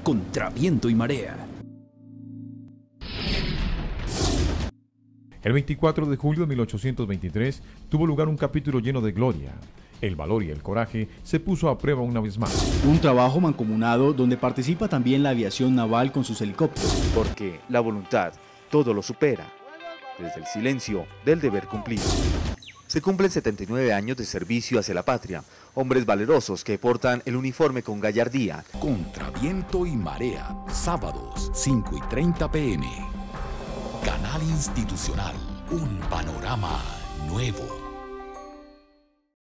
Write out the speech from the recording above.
contra viento y marea. El 24 de julio de 1823 tuvo lugar un capítulo lleno de gloria. El valor y el coraje se puso a prueba una vez más. Un trabajo mancomunado donde participa también la aviación naval con sus helicópteros. Porque la voluntad todo lo supera, desde el silencio del deber cumplido. Se cumplen 79 años de servicio hacia la patria, hombres valerosos que portan el uniforme con gallardía. Contra viento y marea, sábados 5:30 p.m. Canal Institucional, un panorama nuevo.